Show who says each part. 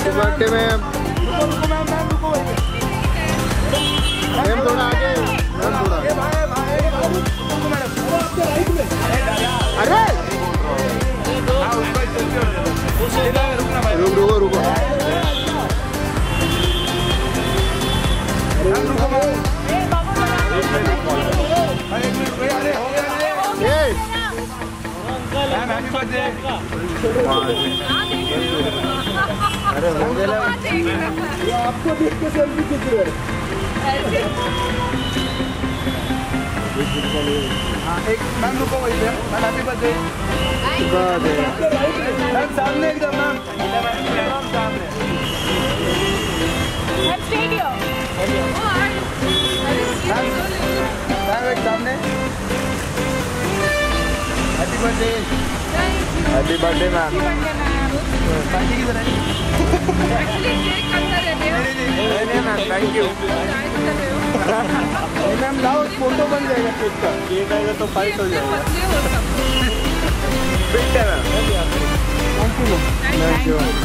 Speaker 1: Birthday ma'am. Ma'am थोड़ा आगे, ma'am थोड़ा। अरे रुको रुको। अरे हो गया आपको देख के सेल्फी खींच रहे हैं। एक मैम रुको वहीं पे। Ma'am happy birthday. मैम सामने एकदम मैम सामने। मैम एक सामने। Happy birthday. Happy birthday ma'am. Party की तरह नहीं मैम, थैंक यू मैम। लाओ फोटो बन जाएगा केक का। केक आएगा तो फाइट हो जाएगा। Thank you ma'am. Thank you.